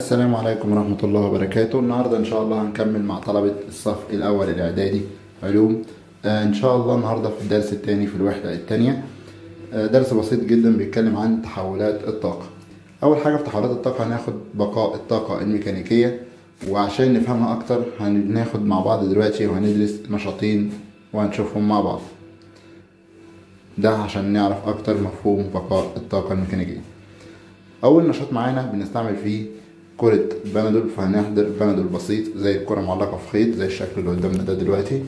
السلام عليكم ورحمة الله وبركاته. النهاردة إن شاء الله هنكمل مع طلبة الصف الأول الإعدادي علوم. إن شاء الله النهاردة في الدرس الثاني في الوحدة الثانية. درس بسيط جدا بيتكلم عن تحولات الطاقة. أول حاجة في تحولات الطاقة هناخد بقاء الطاقة الميكانيكية، وعشان نفهمها أكتر هناخد مع بعض دلوقتي وهندرس نشاطين وهنشوفهم مع بعض، ده عشان نعرف أكتر مفهوم بقاء الطاقة الميكانيكية. أول نشاط معانا بنستعمل فيه كرة بنادول، فهنحضر بنادول بسيط زي الكرة معلقة في خيط زي الشكل اللي قدامنا ده دلوقتي،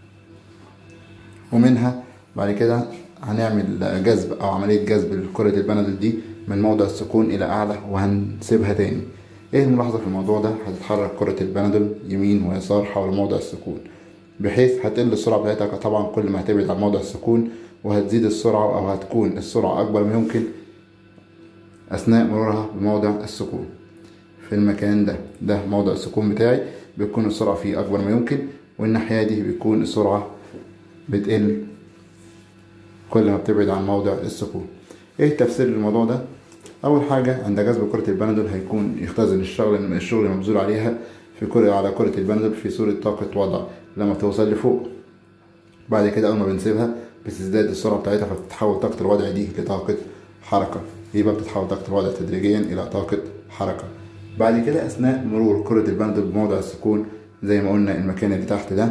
ومنها بعد كده هنعمل جذب أو عملية جذب لكرة البنادول دي من موضع السكون إلى أعلى وهنسيبها تاني. إيه الملاحظة في الموضوع ده؟ هتتحرك كرة البنادول يمين ويسار حول موضع السكون، بحيث هتقل السرعة بتاعتها طبعا كل ما هتبعد عن موضع السكون، وهتزيد السرعة أو هتكون السرعة أكبر ما يمكن أثناء مرورها بموضع السكون. في المكان ده موضع السكون بتاعي، بيكون السرعة فيه أكبر ما يمكن، والناحية دي بيكون السرعة بتقل كل ما بتبعد عن موضع السكون. ايه تفسير الموضوع ده؟ أول حاجة عند جذب كرة البنادول هيكون يختزن الشغل المبذول عليها على كرة البنادول في صورة طاقة وضع لما توصل لفوق. بعد كده أول ما بنسيبها بتزداد السرعة بتاعتها، فتتحول طاقة الوضع دي لطاقة حركة، يبقى بتتحول طاقة الوضع تدريجيا إلى طاقة حركة. بعد كده أثناء مرور كرة البنادول بموضع السكون زي ما قلنا المكان اللي تحت ده،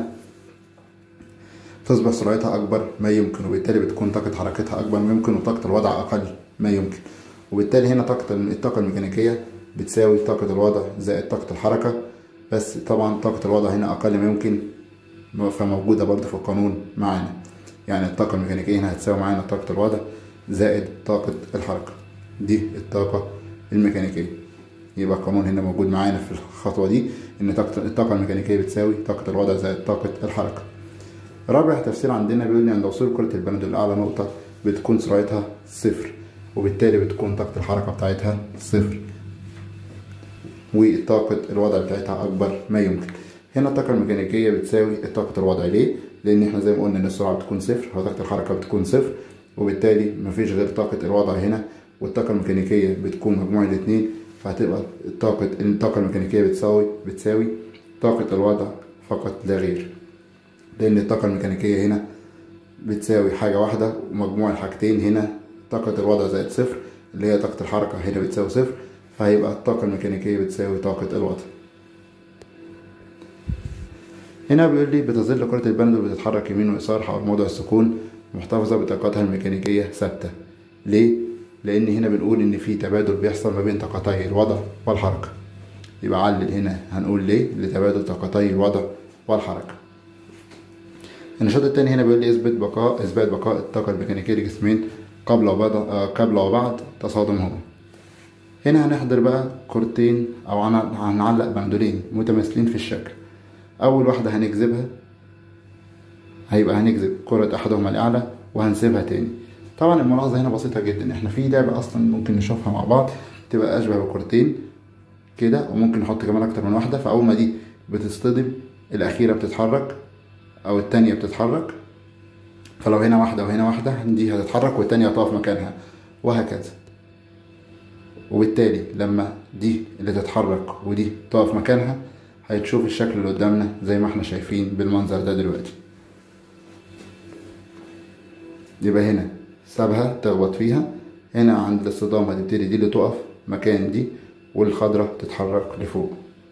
تصبح سرعتها أكبر ما يمكن، وبالتالي بتكون طاقة حركتها أكبر ما يمكن وطاقة الوضع أقل ما يمكن، وبالتالي هنا الطاقة الميكانيكية بتساوي طاقة الوضع زائد طاقة الحركة. بس طبعا طاقة الوضع هنا أقل ما يمكن، فموجودة برضه في القانون معانا، يعني الطاقة الميكانيكية هنا هتساوي معانا طاقة الوضع زائد طاقة الحركة. دي الطاقة الميكانيكية، يبقى القانون هنا موجود معانا في الخطوة دي إن الطاقة الميكانيكية بتساوي طاقة الوضع زائد طاقة الحركة. رابع تفسير عندنا بيقول لي عند وصول كرة البنادول لأعلى نقطة بتكون سرعتها صفر، وبالتالي بتكون طاقة الحركة بتاعتها صفر، وطاقة الوضع بتاعتها أكبر ما يمكن. هنا الطاقة الميكانيكية بتساوي طاقة الوضع. ليه؟ لأن احنا زي ما قلنا إن السرعة بتكون صفر وطاقة الحركة بتكون صفر، وبالتالي مفيش غير طاقة الوضع هنا، والطاقة الميكانيكية بتكون مجموع الاتنين، فهتبقى الطاقة الميكانيكية بتساوي طاقة الوضع فقط لا غير، لأن الطاقة الميكانيكية هنا بتساوي حاجة واحدة، ومجموع الحاجتين هنا طاقة الوضع زائد صفر اللي هي طاقة الحركة هنا بتساوي صفر، فهيبقى الطاقة الميكانيكية بتساوي طاقة الوضع. هنا بيقول لي بتظل كرة البنادول بتتحرك يمين ويسار حول موضع السكون محتفظة بطاقتها الميكانيكية ثابتة. ليه؟ لأن هنا بنقول إن في تبادل بيحصل ما بين طاقتي الوضع والحركة، يبقى علل هنا هنقول ليه؟ لتبادل طاقتي الوضع والحركة. النشاط التاني هنا بيقول لي إثبات بقاء الطاقة الميكانيكية لجسمين قبل وبعد تصادمهما. هنا هنحضر بقى كرتين أو هنعلق بندولين متماثلين في الشكل. أول واحدة هنجذبها، هيبقى هنجذب كرة أحدهما لأعلى وهنسيبها تاني. طبعا الملاحظة هنا بسيطة جدا، احنا في لعبة أصلا ممكن نشوفها مع بعض تبقى أشبه بكرتين كده، وممكن نحط كمان أكتر من واحدة، فأول ما دي بتصطدم الأخيرة بتتحرك أو التانية بتتحرك، فلو هنا واحدة وهنا واحدة دي هتتحرك والتانية هتقف مكانها وهكذا، وبالتالي لما دي اللي تتحرك ودي تقف مكانها هتشوف الشكل اللي قدامنا زي ما احنا شايفين بالمنظر ده دلوقتي. يبقى هنا سابها تخبط فيها، هنا عند الاصطدام هتبتدي دي اللي تقف مكان دي والخضرة تتحرك لفوق،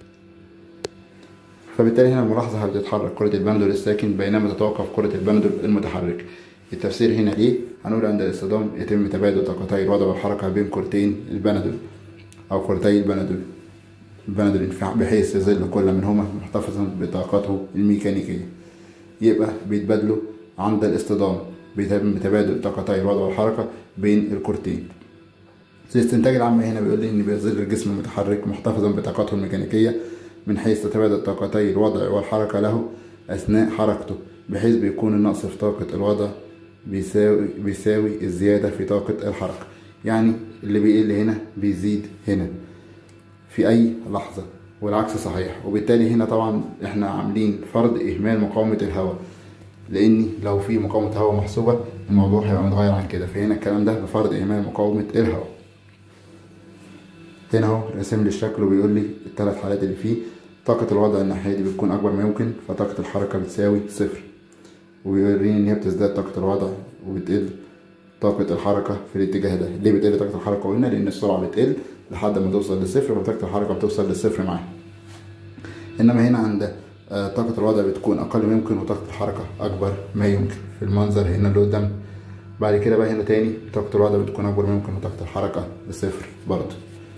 فبالتالي هنا الملاحظة هتتحرك كرة البنادول الساكن بينما تتوقف كرة البنادول المتحرك. التفسير هنا ليه؟ هنقول عند الاصطدام يتم تبادل طاقتي الوضع والحركة بين كرتين البنادول أو كرتي البنادول بحيث يظل كل منهما محتفظا بطاقته الميكانيكية. يبقى بيتبادلوا عند الاصطدام، بيتم تبادل طاقتي الوضع والحركة بين الكرتين. الاستنتاج العام هنا بيقول لي إن بيظل الجسم المتحرك محتفظا بطاقته الميكانيكية من حيث تتبادل طاقتي الوضع والحركة له أثناء حركته، بحيث بيكون النقص في طاقة الوضع بيساوي الزيادة في طاقة الحركة، يعني اللي بيقل هنا بيزيد هنا في أي لحظة، والعكس صحيح. وبالتالي هنا طبعا احنا عاملين فرض إهمال مقاومة الهواء، لأن لو في مقاومة هواء محسوبة الموضوع هيبقى متغير عن كده، فهنا الكلام ده بفرض إهمال مقاومة الهواء. هنا اهو راسم لي الشكل وبيقول لي الثلاث حالات اللي فيه. طاقة الوضع الناحية دي بتكون أكبر ما يمكن، فطاقة الحركة بتساوي صفر، وبيوريني إن هي بتزداد طاقة الوضع وبتقل طاقة الحركة في الاتجاه ده. ليه بتقل طاقة الحركة؟ قلنا لأن السرعة بتقل لحد ما توصل للصفر، فطاقة الحركة بتوصل للصفر معاها. إنما هنا عند طاقة الوضع بتكون أقل ما يمكن وطاقة الحركة أكبر ما يمكن في المنظر هنا اللي قدام. بعد كده بقى هنا تاني طاقة الوضع بتكون أكبر ما يمكن وطاقة الحركة بصفر برضه.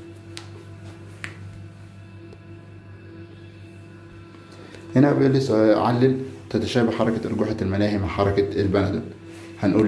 هنا بيقول لي علل تتشابه حركة أرجوحة الملاهي مع حركة البندل. هنقول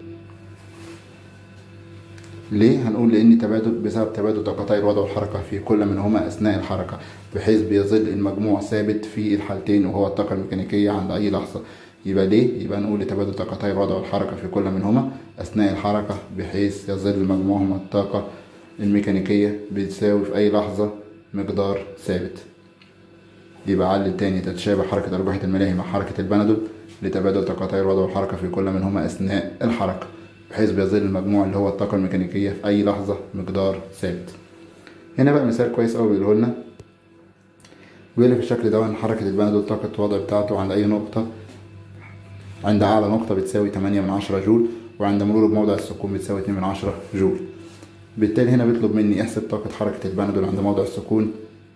ليه؟ هنقول لأن بسبب تبادل طاقتي الوضع والحركة في كل منهما أثناء الحركة، بحيث بيظل المجموع ثابت في الحالتين وهو الطاقة الميكانيكية عند أي لحظة. يبقى ليه؟ يبقى نقول لتبادل طاقتي الوضع والحركة في كل منهما أثناء الحركة بحيث يظل مجموعهما الطاقة الميكانيكية بتساوي في أي لحظة مقدار ثابت. يبقى علل تاني تتشابه حركة أرجوحة الملاهي مع حركة البندل لتبادل طاقتي الوضع والحركة في كل منهما أثناء الحركة بحيث بيظل المجموع اللي هو الطاقة الميكانيكية في أي لحظة مقدار ثابت. هنا بقى مثال كويس أوي بيقوله لنا، بيقول في الشكل ده إن حركة البندل طاقة الوضع بتاعته عند أي نقطة، عند أعلى نقطة بتساوي 8/10 جول، وعند مرور بموضع السكون بتساوي 2/10 جول. بالتالي هنا بيطلب مني احسب طاقة حركة البندل عند موضع السكون،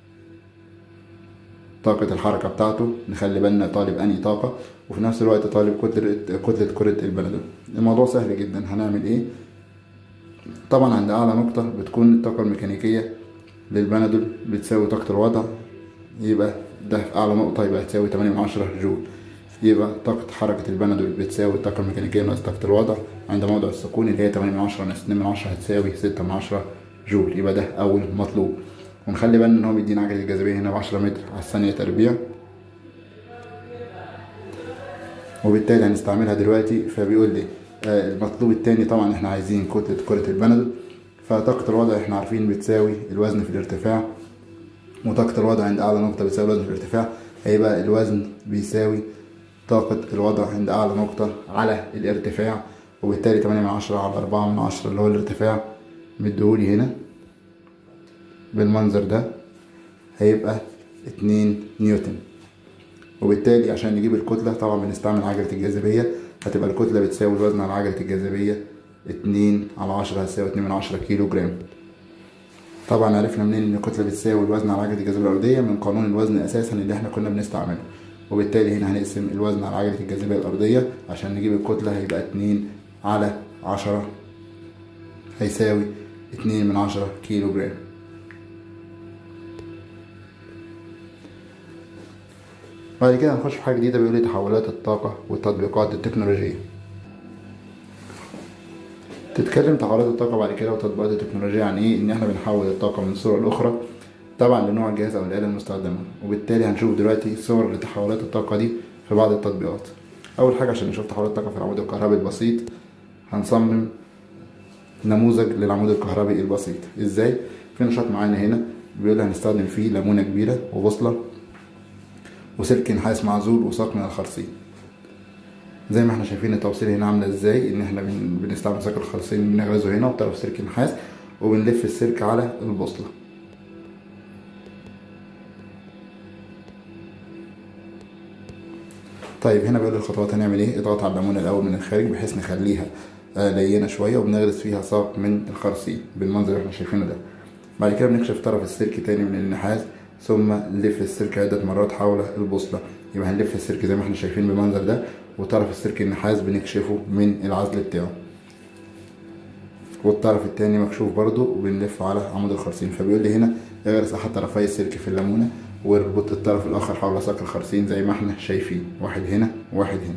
طاقة الحركة بتاعته. نخلي بالنا طالب أنهي طاقة، وفي نفس الوقت طالب كتلة كرة البندل. الموضوع سهل جدا. هنعمل ايه؟ طبعا عند أعلى نقطة بتكون الطاقة الميكانيكية للبندل بتساوي طاقة الوضع، يبقى ده في أعلى نقطة يبقى تساوي 8/10 جول. يبقى طاقة حركة البندل بتساوي الطاقة الميكانيكية ناقص طاقة الوضع عند موضع السكون اللي هي 8/10 ناقص 2/10 هتساوي 6/10 جول. يبقى ده أول مطلوب. ونخلي بالنا إن هو بيدينا عجلة الجاذبية هنا ب10 متر على الثانية تربيع، وبالتالي هنستعملها دلوقتي. فبيقول لي المطلوب التاني طبعا احنا عايزين كتلة كرة البندل، فطاقة الوضع احنا عارفين بتساوي الوزن في الارتفاع، وطاقة الوضع عند أعلى نقطة بتساوي الوزن في الارتفاع. هيبقى الوزن بيساوي طاقة الوضع عند أعلى نقطة على الارتفاع، وبالتالي 8/10 على 4/10 اللي هو الارتفاع مديهولي هنا بالمنظر ده هيبقى 2 نيوتن. وبالتالي عشان نجيب الكتلة طبعا بنستعمل عجلة الجاذبية، هتبقى الكتلة بتساوي الوزن على عجلة الجاذبية 2/10 هتساوي 2/10 كيلو جرام. طبعا عرفنا منين ان الكتلة بتساوي الوزن على عجلة الجاذبية الأرضية؟ من قانون الوزن أساسا اللي احنا كنا بنستعمله. وبالتالي هنا هنقسم الوزن على عجلة الجاذبية الأرضية عشان نجيب الكتلة، هيبقى 2/10 هيساوي 2/10 كيلو جرام. بعد كده هنخش في حاجة جديدة، بيقول لي تحولات الطاقة والتطبيقات التكنولوجية. تتكلم تحولات الطاقة بعد كده وتطبيقات التكنولوجيا عن ايه؟ ان احنا بنحول الطاقة من صورة لأخرى طبعا لنوع الجهاز او الآلة المستخدمة. وبالتالي هنشوف دلوقتي صور لتحولات الطاقة دي في بعض التطبيقات. اول حاجة عشان نشوف تحولات الطاقة في العمود الكهربي البسيط هنصمم نموذج للعمود الكهربي البسيط. ازاي؟ في نشاط معانا هنا بيقول هنستخدم فيه ليمونة كبيرة وبوصلة وسلك نحاس معزول وساق من الخرسين. زي ما احنا شايفين التوصيل هنا عامله ازاي، ان احنا بنستعمل سلك الخرسين بنغرزه هنا وبطرف سلك نحاس وبنلف السلك على البوصله. طيب هنا بيقول الخطوات هنعمل ايه. اضغط على الليمونه الاول من الخارج بحيث نخليها لينه شويه، وبنغرز فيها ساق من الخرسين بالمنظر اللي احنا شايفينه ده. بعد كده بنكشف طرف السلك تاني من النحاس، ثم نلف السلك عدة مرات حول البوصلة. يبقى هنلف السلك زي ما احنا شايفين بالمنظر ده، وطرف السلك النحاس بنكشفه من العزل بتاعه، والطرف التاني مكشوف برضو وبنلفه على عمود الخرسين. فبيقول لي هنا اغرس احد طرفي السلك في الليمونة واربط الطرف الاخر حول ساق الخرسين زي ما احنا شايفين، واحد هنا وواحد هنا.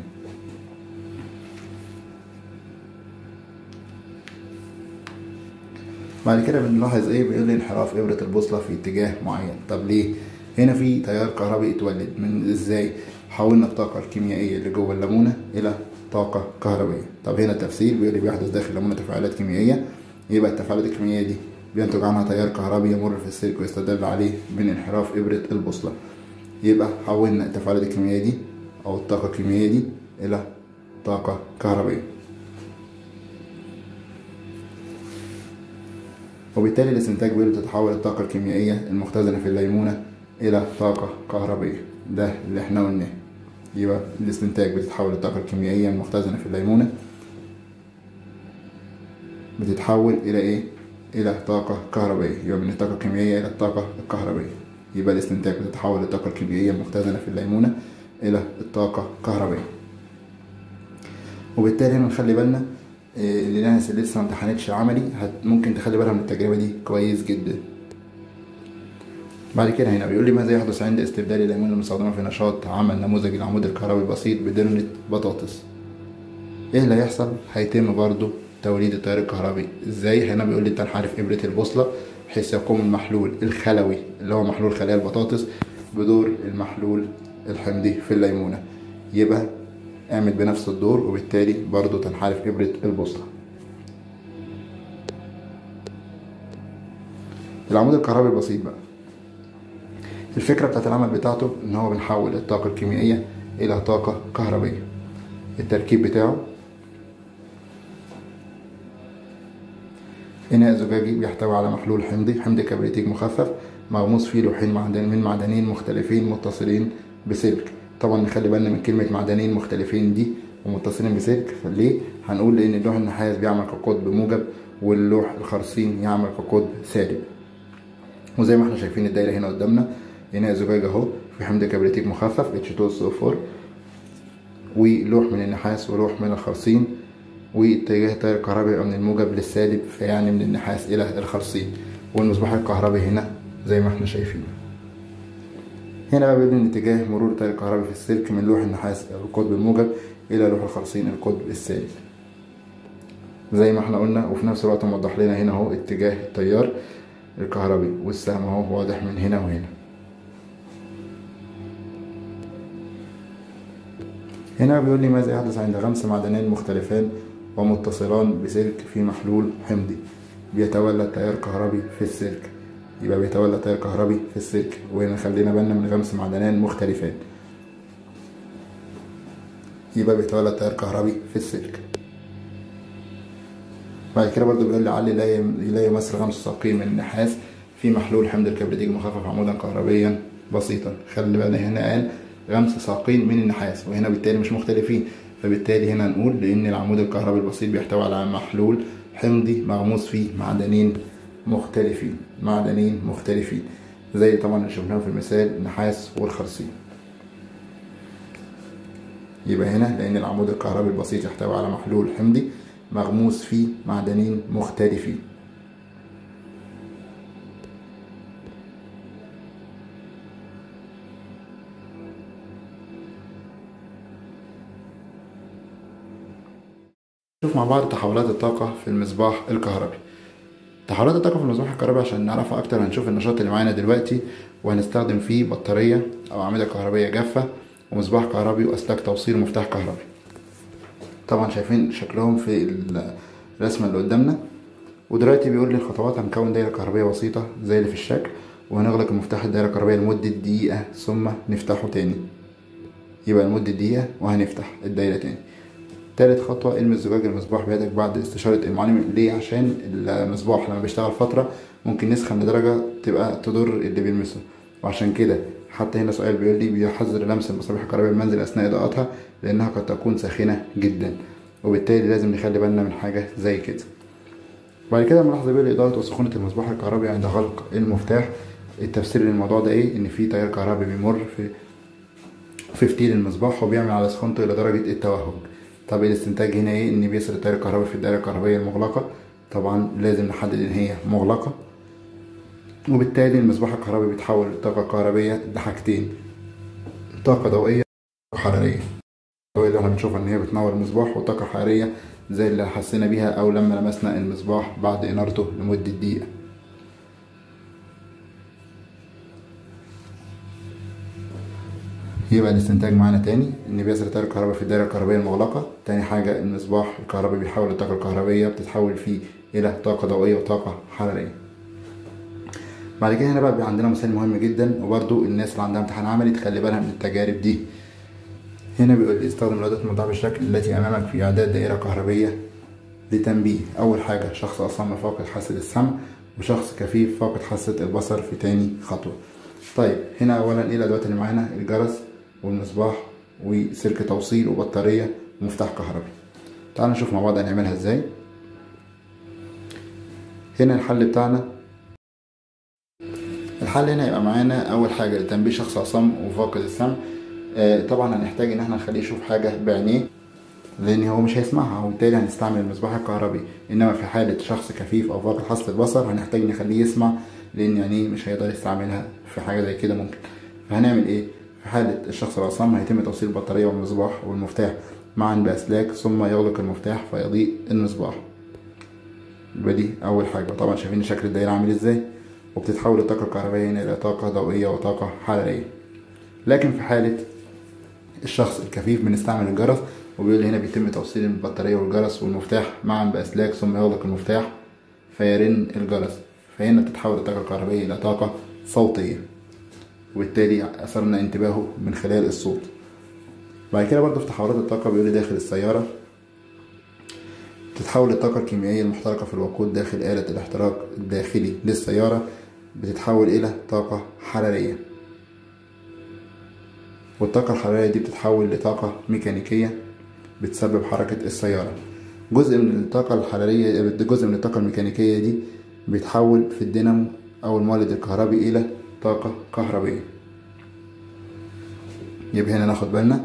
بعد كده بنلاحظ ايه، بيقول لي انحراف ابرة البوصلة في اتجاه معين. طب ليه؟ هنا في تيار كهربي اتولد من ازاي؟ حولنا الطاقة الكيميائية اللي جوه الليمونة الى طاقة كهربية. طب هنا التفسير بيقول لي بيحدث داخل الليمونة تفاعلات كيميائية، يبقى التفاعلات الكيميائية دي بينتج عنها تيار كهربي يمر في السلك ويستدل عليه من انحراف ابرة البوصلة. يبقى حولنا التفاعلات الكيميائية دي او الطاقة الكيميائية دي الى طاقة كهربية. وبالتالي الاستنتاج بيقول تتحول الطاقة الكيميائية المختزنة في الليمونة إلى طاقة كهربية. ده اللي احنا قلناه. يبقى الاستنتاج بتتحول الطاقة الكيميائية المختزنة في الليمونة بتتحول إلى إيه؟ إلى طاقة كهربية. يبقى من الطاقة الكيميائية إلى الطاقة الكهربية. يبقى الاستنتاج بتتحول الطاقة الكيميائية المختزنة في الليمونة إلى الطاقة الكهربية. وبالتالي هنا نخلي بالنا الناس اللي لسه مامتحنتش عملي ممكن تخلي بالها من التجربة دي كويس جدا. بعد كده هنا بيقول لي ماذا يحدث عند استبدال الليمون المستخدمة في نشاط عمل نموذج العمود الكهربي البسيط بدرنة بطاطس؟ ايه اللي هيحصل؟ هيتم برضو توليد التيار الكهربي. ازاي؟ هنا بيقول لي تنحرف ابرة البوصلة بحيث يقوم المحلول الخلوي اللي هو محلول خلايا البطاطس بدور المحلول الحمضي في الليمونة. يبقى اعمل بنفس الدور وبالتالي برضو تنحرف ابرة البوصلة. العمود الكهربي البسيط بقى، الفكرة بتاعت العمل بتاعته ان هو بنحول الطاقة الكيميائية الى طاقة كهربية. التركيب بتاعه إناء زجاجي بيحتوي على محلول حمضي، حمض كبريتيك مخفف مغموس فيه لوحين من معدنين مختلفين متصلين بسلك. طبعا نخلي بالنا من كلمة معدنين مختلفين دي ومتصلين بسلك. فليه؟ هنقول لأن اللوح النحاس بيعمل كقطب موجب واللوح الخرسين يعمل كقطب سالب. وزي ما احنا شايفين الدايرة هنا قدامنا، إناء زجاج اهو في حمض كبريتيك مخفف H2SO4 ولوح من النحاس ولوح من الخرسين، واتجاه التيار الكهربي يبقى من الموجب للسالب، فيعني من النحاس إلى الخرسين. والمصباح الكهربي هنا زي ما احنا شايفين. هنا بقى بيبين اتجاه مرور التيار الكهربي في السلك من لوح النحاس القطب الموجب إلى لوح الخرسين القطب السالب زي ما احنا قلنا. وفي نفس الوقت موضح لنا هنا اهو اتجاه التيار الكهربي والسهم اهو واضح من هنا وهنا. هنا بيقول لي ماذا يحدث عند غمس معدنين مختلفان ومتصلان بسلك في محلول حمضي بيتولد تيار كهربي في السلك. يبقى بيتولد تيار كهربي في السلك. وهنا خلينا بالنا من غمس معدنان مختلفان، يبقى بيتولد تيار كهربي في السلك. بعد كده برضو بيقول لي علي لا يمثل غمس ساقين من النحاس في محلول حمض الكبريتيك مخفف عمودا كهربيا بسيطا. خلي بالنا هنا قال غمس ساقين من النحاس، وهنا بالتالي مش مختلفين، فبالتالي هنا نقول لأن العمود الكهربي البسيط بيحتوي على محلول حمضي مغموس فيه معدنين مختلفين زي طبعا اللي شفناه في المثال النحاس والخرسين. يبقى هنا لأن العمود الكهربي البسيط يحتوي على محلول حمضي مغموس فيه معدنين مختلفين. نشوف مع بعض تحولات الطاقة في المصباح الكهربي. تحولات الطاقة في المصباح الكهربي عشان نعرفها أكتر هنشوف النشاط اللي معانا دلوقتي، وهنستخدم فيه بطارية أو أعمدة كهربية جافة ومصباح كهربي وأسلاك توصيل ومفتاح كهربي. طبعا شايفين شكلهم في الرسمة اللي قدامنا. ودلوقتي بيقول لي الخطوات: هنكون دايرة كهربية بسيطة زي اللي في الشكل، وهنغلق المفتاح الدايرة الكهربية لمدة دقيقة ثم نفتحه تاني. يبقى لمدة دقيقة وهنفتح الدايرة تاني. تالت خطوة: المس زجاج المصباح بيدك بعد استشارة المعلم. ليه؟ عشان المصباح لما بيشتغل فترة ممكن يسخن لدرجة تبقى تضر اللي بيلمسه، وعشان كده حتى هنا سؤال بيقول لي بيحذر لمس المصابيح الكهربائية بالمنزل أثناء إضاءتها لأنها قد تكون ساخنة جدا، وبالتالي لازم نخلي بالنا من حاجة زي كده. بعد كده ملاحظة بيقول لي إضاءة وسخونة المصباح الكهربي عند غلق المفتاح. التفسير للموضوع ده إيه؟ إن في تيار كهربي بيمر في فتيل المصباح وبيعمل على سخونته إلى درجة التوهج. طب الاستنتاج هنا ايه؟ ان بيصل التيار الكهربي في الدائره الكهربائيه المغلقه. طبعا لازم نحدد ان هي مغلقه، وبالتالي المصباح الكهربي بيتحول الطاقه الكهربائيه لحاجتين: طاقه ضوئيه وطاقه حراريه. الضوئيه اللي احنا بنشوفها ان هي بتنور المصباح، وطاقه حراريه زي اللي حسينا بيها او لما لمسنا المصباح بعد انارته لمده دقيقه. يبقى الاستنتاج معانا تاني ان بيصل التيار الكهربائي في الدائره الكهربائيه المغلقه. تاني حاجه المصباح الكهربائي بيحول الطاقه الكهربائيه بتتحول فيه الى طاقه ضوئيه وطاقه حراريه. بعد كده هنا بقى عندنا مثال مهم جدا، وبرده الناس اللي عندها امتحان عملي تخلي بالها من التجارب دي. هنا بيقول استخدم الادوات الموضوعه بالشكل التي امامك في اعداد دائره كهربائيه لتنبيه. اول حاجه شخص اصم فاقد حاسه السمع وشخص كفيف فاقد حاسة البصر في تاني خطوة. طيب هنا أولا إيه الأدوات اللي معانا؟ الجرس والمصباح وسلك توصيل وبطارية ومفتاح كهربي. تعالوا نشوف مع بعض هنعملها ازاي. هنا الحل بتاعنا، الحل هنا يبقى معانا أول حاجة لتنبيه شخص أصم وفاقد السمع. طبعا هنحتاج إن احنا نخليه يشوف حاجة بعينيه لأن هو مش هيسمعها، وبالتالي هنستعمل المصباح الكهربي. إنما في حالة شخص كفيف أو فاقد حاسة البصر هنحتاج نخليه يسمع، لأن عينيه مش هيقدر يستعملها في حاجة زي كده ممكن. فهنعمل إيه؟ في حالة الشخص الأصم هيتم توصيل البطارية والمصباح والمفتاح معا بأسلاك، ثم يغلق المفتاح فيضيء المصباح. يبقى دي أول حاجة. طبعا شايفين شكل الدايرة عامل إزاي، وبتتحول الطاقة الكهربائية هنا إلى طاقة ضوئية وطاقة حرارية. لكن في حالة الشخص الكفيف بنستعمل الجرس، وبيقول هنا بيتم توصيل البطارية والجرس والمفتاح معا بأسلاك ثم يغلق المفتاح فيرن الجرس، فهنا بتتحول الطاقة الكهربائية إلى طاقة صوتية، وبالتالي أثرنا انتباهه من خلال الصوت. بعد كده برضه في تحولات الطاقة بيقول داخل السيارة تتحول الطاقة الكيميائية المحترقة في الوقود داخل آلة الاحتراق الداخلي للسيارة بتتحول إلى طاقة حرارية، والطاقة الحرارية دي بتتحول لطاقة ميكانيكية بتسبب حركة السيارة. جزء من الطاقة الحرارية، جزء من الطاقة الميكانيكية دي بيتحول في الدينامو أو المولد الكهربي إلى طاقة كهربية. يبقى هنا ناخد بالنا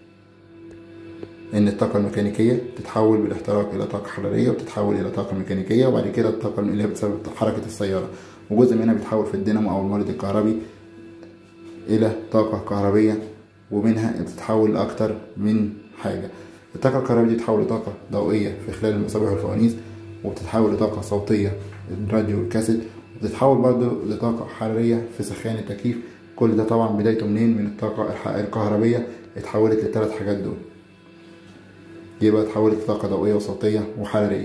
إن الطاقة الميكانيكية تتحول بالاحتراق إلى طاقة حرارية وتتحول إلى طاقة ميكانيكية، وبعد كده الطاقة اللي هي بتسبب حركة السيارة، وجزء منها بيتحول في الدينامو أو المولد الكهربي إلى طاقة كهربية، ومنها بتتحول لأكتر من حاجة. الطاقة الكهربية دي بتتحول لطاقة ضوئية في خلال المصابيح والفوانيس، وبتتحول لطاقة صوتية الراديو والكاسيت، وبتتحول برضه لطاقة حرارية في سخان التكييف. كل ده طبعا بدايته منين؟ من الطاقة الكهربية اتحولت للثلاث حاجات دول، يبقى اتحولت لطاقة ضوئية وصوتية وحرارية.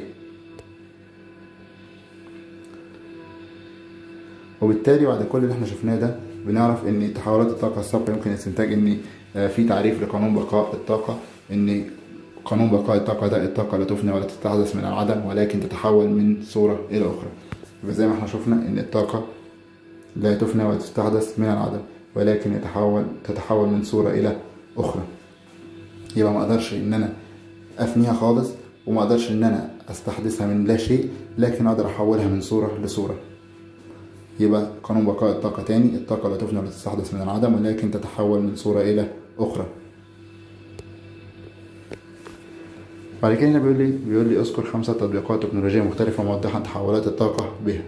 وبالتالي بعد كل اللي احنا شفناه ده بنعرف ان تحولات الطاقة السابقة يمكن استنتاج ان في تعريف لقانون بقاء الطاقة، ان قانون بقاء الطاقة ده الطاقة لا تفنى ولا تستحدث من العدم، ولكن تتحول من صورة إلى أخرى. يبقى زي ما احنا شفنا ان الطاقة لا تفنى ولا تستحدث من العدم، ولكن تتحول من صورة إلى أخرى. يبقى ما اقدرش ان انا افنيها خالص، وما اقدرش ان انا استحدثها من لا شيء، لكن اقدر احولها من صورة لصورة. يبقى قانون بقاء الطاقة تاني، الطاقة لا تفنى ولا تستحدث من العدم، ولكن تتحول من صورة إلى أخرى. بعد كده هنا بيقول لي اذكر 5 تطبيقات تكنولوجية مختلفة موضحا تحولات الطاقة بها.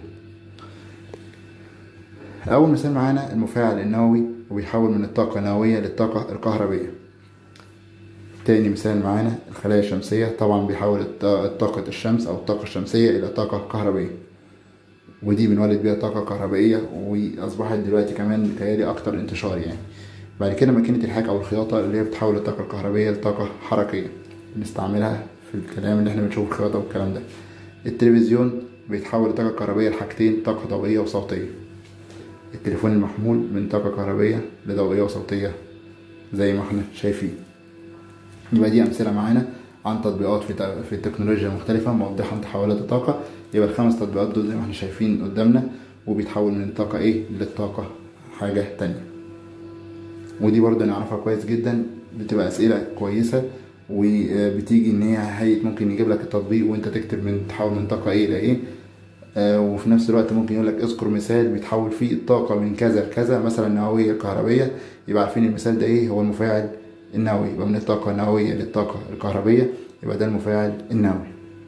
أول مثال معانا المفاعل النووي، وبيحول من الطاقة النووية للطاقة الكهربية. تاني مثال معانا الخلايا الشمسية، طبعا بيحول طاقة الشمس أو الطاقة الشمسية إلى طاقة كهربية، ودي بنولد بيها طاقة كهربائية، وأصبحت دلوقتي كمان متهيألي أكتر انتشار يعني. بعد كده ماكينة الحاك أو الخياطة اللي هي بتحول الطاقة الكهربائية لطاقة حركية، بنستعملها في الكلام اللي احنا بنشوف الخياطة والكلام ده. التلفزيون بيتحول لطاقة كهربائية لحاجتين، طاقة ضوئية وصوتية. التليفون المحمول من طاقة كهربائية لضوئية وصوتية زي ما احنا شايفين. يبقى دي أمثلة معانا عن تطبيقات في التكنولوجيا المختلفة موضحة تحولات الطاقة. يبقى ال5 تطبيقات دول زي ما احنا شايفين قدامنا، وبيتحول من الطاقة ايه للطاقة حاجة تانية. ودي برضه نعرفها كويس جدا، بتبقى أسئلة كويسة، وبتيجي ان هي ممكن يجيب لك التطبيق وانت تكتب من تحول من طاقة ايه لايه. وفي نفس الوقت ممكن يقول لك اذكر مثال بيتحول فيه الطاقة من كذا لكذا، مثلا نووية كهربية، يبقى عارفين المثال ده ايه هو المفاعل النووي. يبقى من الطاقة النووية للطاقة الكهربية، يبقى ده المفاعل النووي،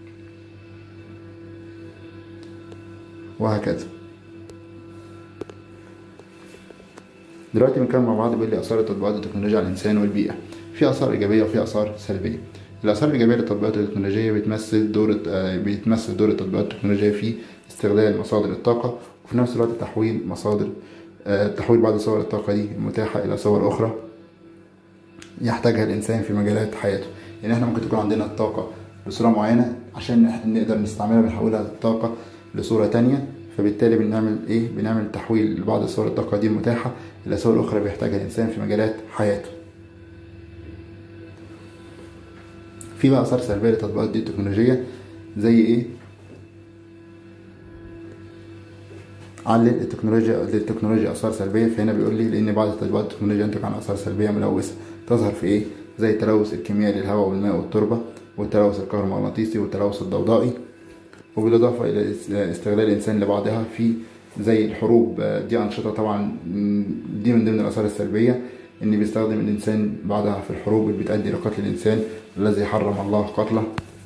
وهكذا. دلوقتي بنتكلم مع بعض. بيقول لي آثار تطبيقات التكنولوجيا على الإنسان والبيئة. في آثار إيجابية وفي آثار سلبية. الآثار الإيجابية للتطبيقات التكنولوجية بتمثل دور التطبيقات التكنولوجية في استغلال مصادر الطاقة، وفي نفس الوقت تحويل بعض صور الطاقة دي المتاحة إلى صور أخرى يحتاجها الإنسان في مجالات حياته. يعني احنا ممكن تكون عندنا الطاقة بصورة معينة، عشان نقدر نستعملها بنحولها الطاقة لصورة تانية، فبالتالي بنعمل تحويل لبعض صور الطاقة دي المتاحة إلى صور أخرى بيحتاجها الإنسان في مجالات حياته. في بقى آثار سلبية للتطبيقات دي التكنولوجية زي إيه؟ علل للتكنولوجيا آثار سلبية. فهنا بيقول لي لأن بعض تطبيقات التكنولوجيا ينتج عن آثار سلبية ملوثة تظهر في إيه؟ زي التلوث الكيميائي للهواء والماء والتربة، والتلوث الكهرومغناطيسي، والتلوث الضوضائي، وبالإضافة إلى استغلال الإنسان لبعضها في زي الحروب. دي أنشطة طبعا دي من ضمن الآثار السلبية، إن بيستخدم الإنسان بعضها في الحروب اللي بتؤدي لقتل الإنسان الذي حرم الله قتله،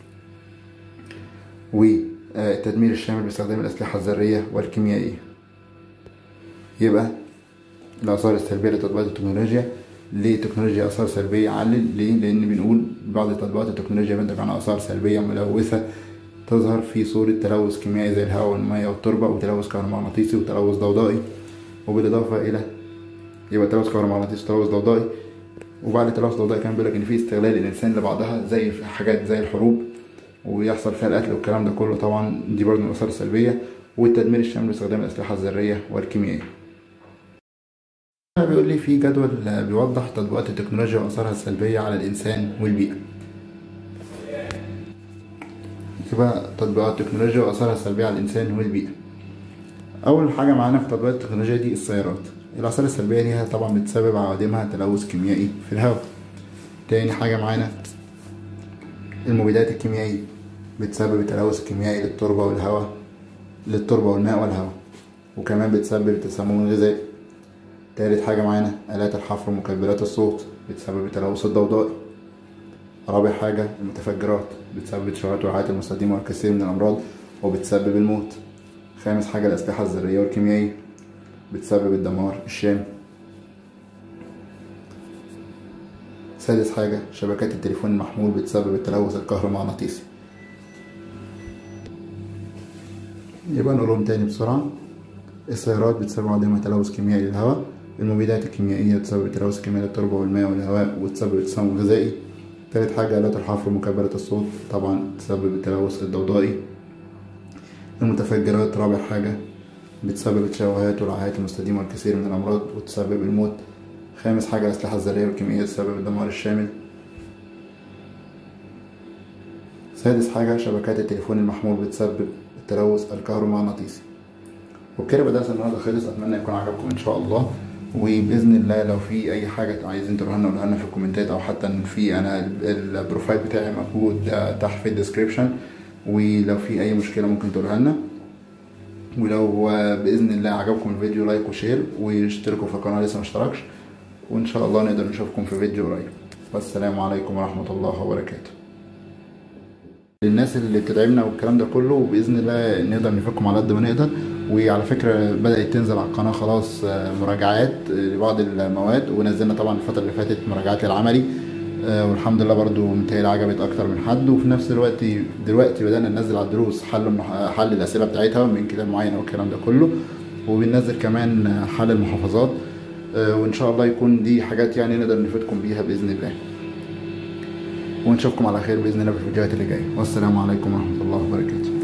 والتدمير الشامل باستخدام الأسلحة الذرية والكيميائية. يبقى الآثار السلبية لتطبيقات التكنولوجيا. ليه تكنولوجيا آثار سلبية؟ علل ليه؟ لأن بنقول بعض تطبيقات التكنولوجيا بينتج عنها آثار سلبية ملوثة تظهر في صورة تلوث كيميائي زي الهواء والمياه والتربة، وتلوث كهرومغناطيسي، وتلوث ضوضائي، وبالإضافة إلى يبقى تلوث كهرومغناطيسي وتلوث ضوضائي. وبعد التلوث الضوضائي كمان بيقولك إن في استغلال الإنسان لبعضها زي حاجات زي الحروب ويحصل فيها القتل والكلام ده كله، طبعا دي برضه من الآثار السلبية. والتدمير الشامل باستخدام الأسلحة الذرية والكيميائية. بيقول لي في جدول بيوضح تطبيقات التكنولوجيا وآثارها السلبية على الإنسان والبيئة. يبقى تطبيقات التكنولوجيا وآثارها السلبية على الإنسان والبيئة. أول حاجة معانا في تطبيقات التكنولوجيا دي السيارات. الآثار السلبية ليها طبعا بتسبب عوادمها تلوث كيميائي في الهواء. تاني حاجة معانا المبيدات الكيميائية، بتسبب التلوث الكيميائي للتربة والهواء، للتربة والماء والهواء، وكمان بتسبب التسمم الغذائي. تالت حاجة معانا آلات الحفر ومكبرات الصوت، بتسبب التلوث الضوضائي. رابع حاجة المتفجرات، بتسبب إشعاعات وعاءات المستخدمة والكثير من الأمراض وبتسبب الموت. خامس حاجة الأسلحة الذرية والكيميائية، بتسبب الدمار الشامل. سادس حاجة شبكات التليفون المحمول، بتسبب التلوث الكهرومغناطيسي. يبقى نقولهم تاني بسرعة. السيارات بتسبب عدم تلوث كيميائي للهواء. المبيدات الكيميائية بتسبب التلوث الكيميائي للتربة والماء والهواء وتسبب التسمم الغذائي. تالت حاجة آلات الحفر ومكبرات الصوت، طبعا تسبب التلوث الضوضائي. المتفجرات رابع حاجة بتسبب التشوهات والعاهات المستديمة والكثير من الأمراض وتسبب الموت. خامس حاجة الأسلحة الذرية والكيميائية تسبب الدمار الشامل. سادس حاجة شبكات التليفون المحمول بتسبب التلوث الكهرومغناطيسي. وبكده بقى درس النهارده خلص، اتمنى يكون عجبكم ان شاء الله. وباذن الله لو في اي حاجه عايزين تقولوها لنا قولوها لنا في الكومنتات، او حتى في انا البروفايل بتاعي موجود تحت في الديسكريبشن، ولو في اي مشكله ممكن تقولوها لنا. ولو باذن الله عجبكم الفيديو لايك وشير، واشتركوا في القناه لسه مشتركش، وان شاء الله نقدر نشوفكم في فيديو قريب. والسلام عليكم ورحمه الله وبركاته. للناس اللي بتدعمنا والكلام ده كله، وباذن الله نقدر نفيدكم على قد ما نقدر. وعلى فكره بدات تنزل على القناه خلاص مراجعات لبعض المواد، ونزلنا طبعا الفتره اللي فاتت مراجعات للعملي، والحمد لله برضو متهيألي عجبت اكتر من حد. وفي نفس الوقت دلوقتي بدانا ننزل على الدروس حل الاسئله بتاعتها من كتاب معين والكلام ده كله، وبننزل كمان حل المحافظات، وان شاء الله يكون دي حاجات يعني نقدر نفيدكم بيها باذن الله. ونشوفكم على خير باذن الله في الفيديوهات اللي جايه. والسلام عليكم ورحمه الله وبركاته.